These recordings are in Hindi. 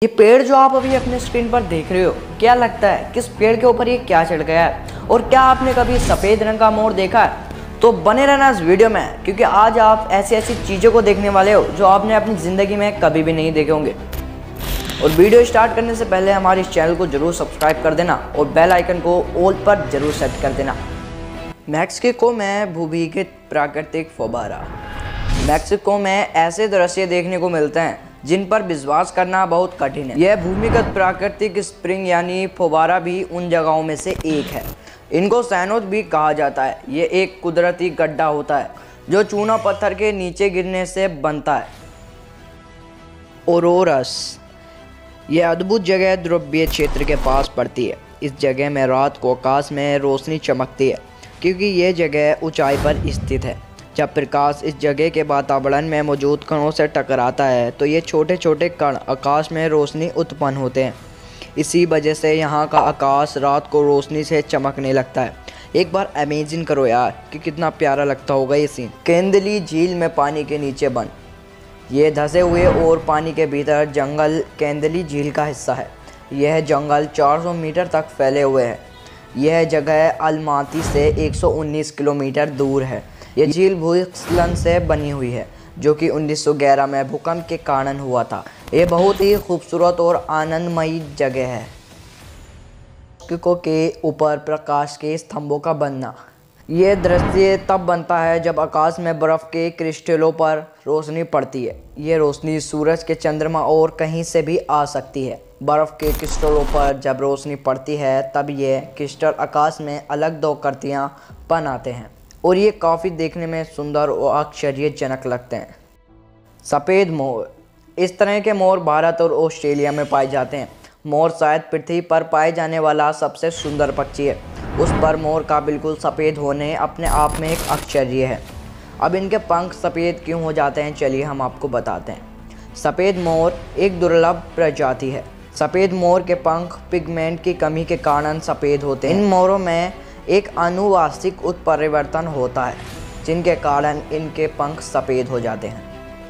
ये पेड़ जो आप अभी अपने स्क्रीन पर देख रहे हो, क्या लगता है किस पेड़ के ऊपर ये क्या चढ़ गया है? और क्या आपने कभी सफ़ेद रंग का मोर देखा है? तो बने रहना इस वीडियो में, क्योंकि आज आप ऐसी ऐसी चीज़ों को देखने वाले हो जो आपने अपनी ज़िंदगी में कभी भी नहीं देखे होंगे। और वीडियो स्टार्ट करने से पहले हमारे इस चैनल को ज़रूर सब्सक्राइब कर देना और बेल आइकन को ऑल पर ज़रूर सेट कर देना। मैक्सिको में भूविकृत प्राकृतिक फव्वारा। मैक्सिको में ऐसे दृश्य देखने को मिलते हैं जिन पर विश्वास करना बहुत कठिन है। यह भूमिगत प्राकृतिक स्प्रिंग यानी फव्वारा भी उन जगहों में से एक है। इनको सैनोज भी कहा जाता है। ये एक कुदरती गड्ढा होता है जो चूना पत्थर के नीचे गिरने से बनता है। ओरोरस, यह अद्भुत जगह ध्रुवीय क्षेत्र के पास पड़ती है। इस जगह में रात को आकाश में रोशनी चमकती है क्योंकि यह जगह ऊंचाई पर स्थित है। जब प्रकाश इस जगह के वातावरण में मौजूद कणों से टकराता है तो ये छोटे छोटे कण आकाश में रोशनी उत्पन्न होते हैं। इसी वजह से यहाँ का आकाश रात को रोशनी से चमकने लगता है। एक बार इमेजिन करो यार कि कितना प्यारा लगता होगा ये सीन। केंदली झील में पानी के नीचे बंद, ये धंसे हुए और पानी के भीतर जंगल केंदली झील का हिस्सा है। यह जंगल 400 मीटर तक फैले हुए है। यह जगह अलमाती से 119 किलोमीटर दूर है। यह झील भूस्खलन से बनी हुई है जो कि 1911 में भूकंप के कारण हुआ था। ये बहुत ही खूबसूरत और आनंदमयी जगह है। मैक्सिको के ऊपर प्रकाश के स्तंभों का बनना। यह दृश्य तब बनता है जब आकाश में बर्फ़ के क्रिस्टलों पर रोशनी पड़ती है। यह रोशनी सूरज के, चंद्रमा और कहीं से भी आ सकती है। बर्फ़ के क्रिस्टलों पर जब रोशनी पड़ती है तब ये क्रिस्टल आकाश में अलग दो आकृतियाँ बनाते हैं और ये काफ़ी देखने में सुंदर और आश्चर्यजनक लगते हैं। सफ़ेद मोर, इस तरह के मोर भारत और ऑस्ट्रेलिया में पाए जाते हैं। मोर शायद पृथ्वी पर पाए जाने वाला सबसे सुंदर पक्षी है। उस पर मोर का बिल्कुल सफ़ेद होने अपने आप में एक आश्चर्य है। अब इनके पंख सफ़ेद क्यों हो जाते हैं, चलिए हम आपको बताते हैं। सफ़ेद मोर एक दुर्लभ प्रजाति है। सफ़ेद मोर के पंख पिगमेंट की कमी के कारण सफ़ेद होते हैं। इन मोरों में एक आनुवांशिक उत्परिवर्तन होता है जिनके कारण इनके पंख सफ़ेद हो जाते हैं।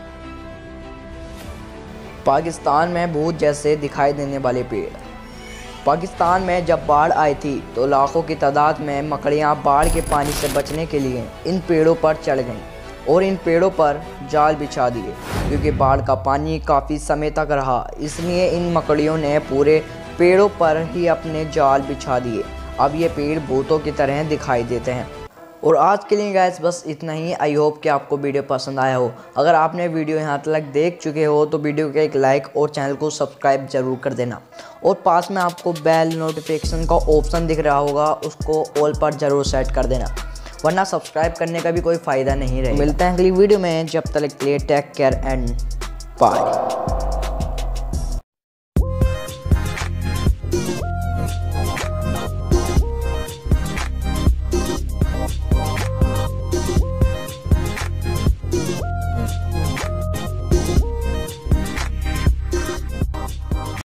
पाकिस्तान में भूत जैसे दिखाई देने वाले पेड़। पाकिस्तान में जब बाढ़ आई थी तो लाखों की तादाद में मकड़ियाँ बाढ़ के पानी से बचने के लिए इन पेड़ों पर चढ़ गईं और इन पेड़ों पर जाल बिछा दिए। क्योंकि बाढ़ का पानी काफ़ी समय तक रहा, इसलिए इन मकड़ियों ने पूरे पेड़ों पर ही अपने जाल बिछा दिए। अब ये पेड़ भूतों की तरह दिखाई देते हैं। और आज के लिए गाइस बस इतना ही। आई होप कि आपको वीडियो पसंद आया हो। अगर आपने वीडियो यहाँ तक देख चुके हो तो वीडियो को एक लाइक और चैनल को सब्सक्राइब जरूर कर देना। और पास में आपको बेल नोटिफिकेशन का ऑप्शन दिख रहा होगा, उसको ऑल पर ज़रूर सेट कर देना, वरना सब्सक्राइब करने का भी कोई फ़ायदा नहीं रहेगा। मिलते हैं अगली वीडियो में, जब तक के लिए टेक केयर एंड बाय।